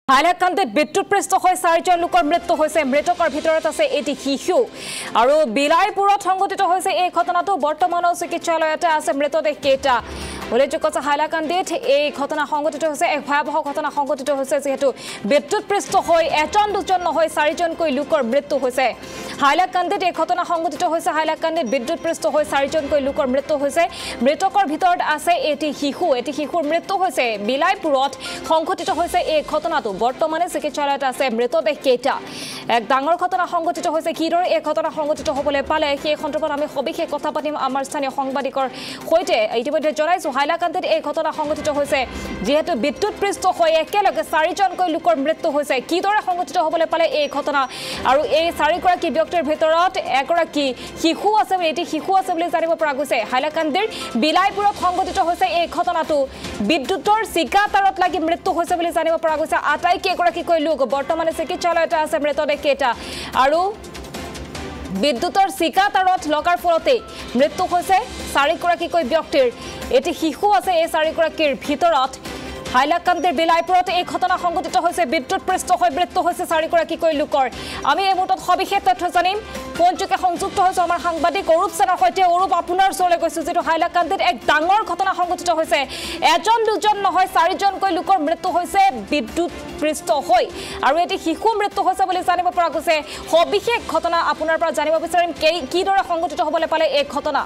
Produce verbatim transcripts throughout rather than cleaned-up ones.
হাইলাকান্দিত বিদ্যুৎপৃষ্ট হৈ চাৰিজন লোকৰ মৃত্যু হৈছে মৃতকৰ ভিতৰত আছে এটি শিশু আৰু বিলাইপুৰত সংঘটিত হৈছে এই ঘটনাটো বৰ্তমানৰ চিকিৎসালয়তে আছে মৃতদেহ কেইটা উল্লেখযোগ্য যে হাইলাকান্দিত এই ঘটনা সংঘটিত হৈছে এক ভয়াবহ ঘটনা সংঘটিত হৈছে যেহেতু বিদ্যুৎপৃষ্ট হৈ এজন দুজন নহয় চাৰিজনকৈ লোকৰ মৃত্যু হৈছে হাইলাকান্দিত এই ঘটনা সংঘটিত হৈছে হাইলাকান্দিত বিদ্যুৎপৃষ্ট হৈ চাৰিজনকৈ লোকৰ মৃত্যু হৈছে মৃতকৰ ভিতৰত আছে এটি শিশু এটি শিশুৰ মৃত্যু হৈছে বিলাইপুৰত সংঘটিত হৈছে এই ঘটনাটো বৰ্তমানে চিকিৎসালয়ত আছে মৃতদেহ কেইটা এক ডাঙৰ ঘটনা সংঘটিত হৈছে কিদৰে এই ঘটনা সংঘটিত হ'বলৈ পালে সেই সন্দৰ্ভত আমি সবিশেষ কথা পাতিম আমাৰ স্থানীয় সাংবাদিকৰ সৈতে ইতিমধ্যে জনাইছো হাইলাকান্দিত এই ঘটনা সংঘটিত হৈছে যেহেতু বিদ্যুৎপৃষ্ট হৈ একেলগে চাৰিজনকৈ লোকৰ মৃত্যু হৈছে কিদৰে সংঘটিত হ'বলৈ পালে এই ঘটনা আৰু এই চাৰিগৰাকী ব্যক্তিৰ ভিতৰত এগৰাকী শিশু আছে বুলি এটি শিশু আছে বুলি জানিব পৰা গৈছে হাইলাকান্দিৰ বিলাইপুৰত সংঘটিত হৈছে এই ঘটনাটো বিদ্যুতৰ চিকাতাৰত লাগি মৃত্যু হৈছে বুলি জানিব পৰা গৈছে আটাইকেইগৰাকীকৈ লোক বৰ্তমানে চিকিৎসালয়তে আছে মৃতদেহ কেইটা আৰু বিদ্যুতৰ চিকাতাৰত লগাৰ ফলতে মৃত্যু হৈছে চাৰিগৰাকীকৈ ব্যক্তিৰ এটি শিশু আছে এই চাৰিগৰাকীৰ ভিতৰত হাইলাকান্দিৰ বিলাইপুৰত এই ঘটনা সংঘটিত হৈছে বিদ্যুৎপৃষ্ট হৈ মৃত্যু হৈছে চাৰিগৰাকীকৈ লোকৰ আমি এই মুহূৰ্তত সবিশেষ তথ্য জানিম পঞ্চকে সংযুক্ত হৈছে আমাৰ সাংবাদিক অৰূপ সেনৰ সৈতে অৰূপ আপোনাৰ ওচৰলৈ গৈছো যেটো হাইলাকান্দিত এক ডাঙৰ ঘটনা সংঘটিত হৈছে এজন দুজন নহয় চাৰিজনকৈ লোকৰ মৃত্যু হৈছে বিদ্যুৎপৃষ্ট হৈ আৰু এটি শিশু মৃত্যু হৈছে বুলি জানিব পৰা গৈছে সবিশেষ ঘটনা আপোনাৰ পৰা জানিব বিচাৰিম কিদৰে সংঘটিত হ'বলৈ পালে এই ঘটনা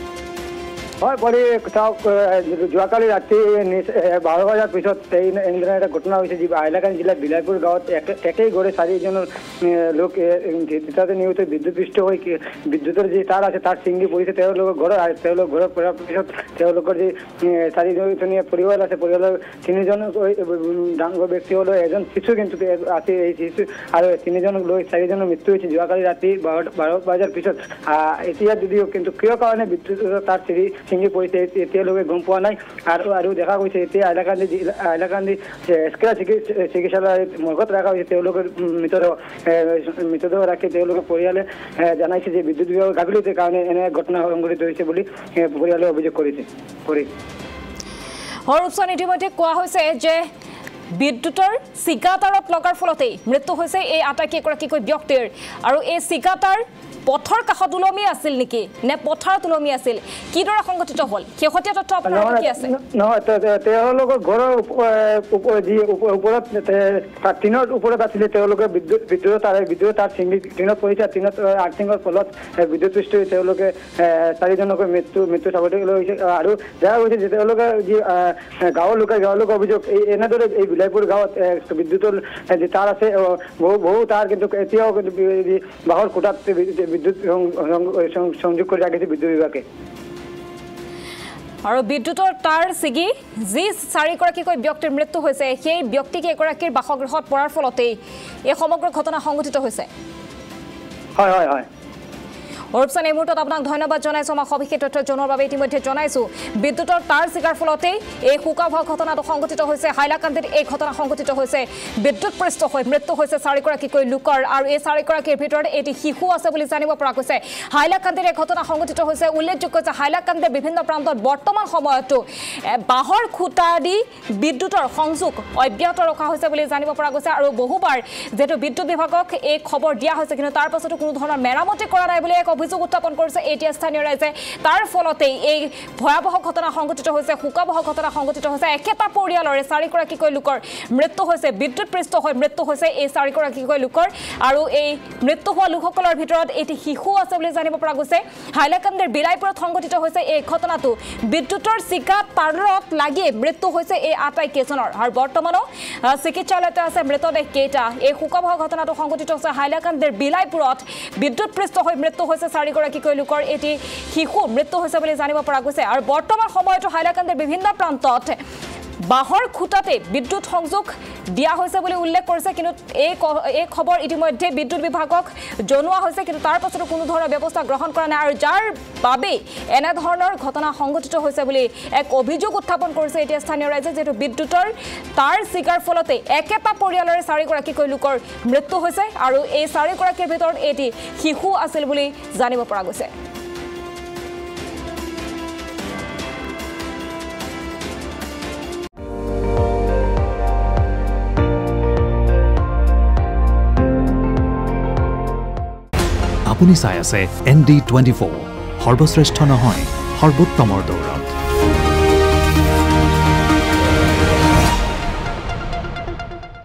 হয় বলি যোৱাকালি ৰাতি বাৰ বজাৰ পিছত এনেধৰণৰ এটা ঘটনা হৈছে যি হাইলাকান্দি জিলাৰ বিলাইপুৰ গাঁৱত একেই ঘৰে চাৰিজন লোক তাতে নিহত বিদ্যুৎপৃষ্ট হৈ বিদ্যুতৰ যি তার আছে তার ছিঙি পৰিছে তেওঁলোকৰ ঘৰৰ তেওঁলোক ঘৰৰ পৰাৰ পিছত তেওঁলোকৰ যি চাৰিজনীয়া পৰিয়াল আছে পৰিয়ালৰ তিনিজন ডাঙৰ ব্যক্তি হল এজন শিশু কিন্তু আছে এই শিশু আৰু তিনিজনক লৈ চাৰিজনৰ মৃত্যু হৈছে যোৱাকালি ৰাতি বাৰ বজাৰ পিছত এতিয়া যদিও কিন্তু কিয় কাৰণে বিদ্যুতৰ তার চিৰি ছিঙি পৰিছে এতিয়ালৈকে গম পোৱা নাই আৰু আৰু দেখা গৈছে এতিয়া হাইলাকান্দি হাইলাকান্দি এছকেৰা চিকিৎসালয়ত মৰ্গত ৰখা হৈছে তেওঁলোকৰ মৃতদেহ মৃতদেহ ৰাখি তেওঁলোকৰ পৰিয়ালে জনাইছে যে বিদ্যুৎ বিভাগৰ গাফিলতিৰ কাৰণে এনে ঘটনা সংঘটিত হৈছে বুলি পৰিয়ালে অভিযোগ কৰিছে কৰি হৰূপচন ইতিমধ্যে কোৱা হৈছে যে বিদ্যুতৰ চিকাতাৰত লগাৰ ফলতেই মৃত্যু হৈছে এই আটাইকেইগৰাকীকৈ ব্যক্তিৰ আৰু এই চিকাতাৰ পথৰ কাষত উলমি আছিল নেকি নে পথাৰত উলমি আছিল কিদৰে সংঘটিত হ'ল শেহতীয়া তথ্য আপোনাৰ কি আছে নহয় তেওঁলোকৰ ঘৰৰ যি ওপৰত টিনৰ ওপৰত আছিলে তেওঁলোকে বিদ্যুৎ বিদ্যুৎ তাৰে বিদ্যুৎ তার ছিঙি টিনত পৰিছে টিনত আৰ্থিঙৰ ফলত বিদ্যুৎপৃষ্ট হৈ তেওঁলোকে চাৰিজনকৈ মৃত্যু মৃত্যু চাবলৈ হৈছে আৰু দেখা গৈছে যে তেওঁলোকে যি গাঁৱৰ লোকে গাঁৱৰ লোক অভিযোগ এই এনেদৰে এই বিলাইপুৰ গাঁৱত বিদ্যুতৰ যি তার আছে বহু বহু তার কিন্তু এতিয়াও বাঁহৰ খুঁটাত বিদ্যুৎ সংযোগ কৰি ৰাখিছে বিদ্যুৎ বিভাগে আৰু বিদ্যুতৰ তার ছিগি যি চাৰিগৰাকীকৈ ব্যক্তিৰ মৃত্যু হৈছে সেই ব্যক্তিকেইগৰাকীৰ বাসগৃহত পৰাৰ ফলতেই এই সমগ্ৰ ঘটনা সংঘটিত হৈছে হয় হয় হয় অৰূপচন এই মুহূৰ্তত আপোনাক ধন্যবাদ জনাইছো আমাক সবিশেষ তথ্য জনোৱাৰ বাবে ইতিমধ্যে জনাইছো বিদ্যুতৰ তার ছিগাৰ ফলতেই এই শোকাবহ ঘটনাটো সংঘটিত হৈছে হাইলাকান্দিত এই ঘটনা সংঘটিত হৈছে বিদ্যুৎপৃষ্ট হৈ মৃত্যু হৈছে চাৰিগৰাকীকৈ লোকৰ আৰু এই চাৰিগৰাকীৰ ভিতৰত এটি শিশু আছে বুলি জানিব পৰা গৈছে হাইলাকান্দিত এই ঘটনা সংঘটিত হৈছে উল্লেখযোগ্য যে হাইলাকান্দিৰ বিভিন্ন প্ৰান্তত বৰ্তমান সময়তো বাঁহৰ খুঁটা দি বিদ্যুতৰ সংযোগ অব্যাহত ৰখা হৈছে বুলি জানিব পৰা গৈছে আৰু বহুবাৰ যেহেতু বিদ্যুৎ বিভাগক এই খবৰ দিয়া হৈছে কিন্তু তাৰ পাছতো কোনো ধৰণৰ মেৰামতি কৰা নাই বুলি এক অভিযোগ উত্থাপন কৰিছে এতিয়া স্থানীয় ৰাইজে তাৰ ফলতেই এই ভয়াবহ ঘটনা সংঘটিত হৈছে শোকাবহ ঘটনা সংঘটিত হৈছে একেটা পৰিয়ালৰে চাৰিগৰাকীকৈ লোকৰ মৃত্যু হৈছে বিদ্যুৎপৃষ্ট হৈ মৃত্যু হৈছে এই চাৰিগৰাকীকৈ লোকৰ আৰু এই মৃত্যু হোৱা লোকসকলৰ ভিতৰত এটি শিশু আছে বুলি জানিব পৰা গৈছে হাইলাকান্দিৰ বিলাইপুৰত সংঘটিত হৈছে এই ঘটনাটো বিদ্যুতৰ চিকা তাৰত লাগি মৃত্যু হৈছে এই আটাইকেইজনৰ আৰু বৰ্তমানো চিকিৎসালয়তে আছে মৃতদেহ কেইটা এই শোকাবহ ঘটনাটো সংঘটিত হৈছে হাইলাকান্দিৰ বিলাইপুৰত বিদ্যুৎপৃষ্ট হৈ মৃত্যু হৈছে চাৰিগৰাকীকৈ লোকৰ এটি শিশু মৃত্যু হৈছে বুলি জানিব পৰা গৈছে আৰু বৰ্তমান সময়তো হাইলাকান্দিৰ বিভিন্ন প্ৰান্তত বাঁহৰ খুঁটাতে বিদ্যুৎ সংযোগ দিয়া হৈছে বুলি উল্লেখ কৰিছে কিন্তু এই এই খবৰ ইতিমধ্যে বিদ্যুৎ বিভাগক জনোৱা হৈছে কিন্তু তাৰ পাছতো কোনো ধৰণৰ ব্যৱস্থা গ্ৰহণ কৰা নাই আৰু যাৰ বাবে এনে ধৰণৰ ঘটনা সংঘটিত হৈছে বুলি এক অভিযোগ উত্থাপন কৰিছে এতিয়া স্থানীয় ৰাইজে যেহেতু বিদ্যুতৰ তার ছিগাৰ ফলতে একেটা পৰিয়ালৰে চাৰিগৰাকীকৈ লোকৰ মৃত্যু হৈছে আৰু এই চাৰিগৰাকীৰ ভিতৰত এটি শিশু আছিল বুলি জানিব পৰা গৈছে আপুনি চাই আছে এন ডি টুৱেণ্টি ফ'ৰ সৰ্বশ্ৰেষ্ঠ নহয় সৰ্বোত্তমৰ দৌৰত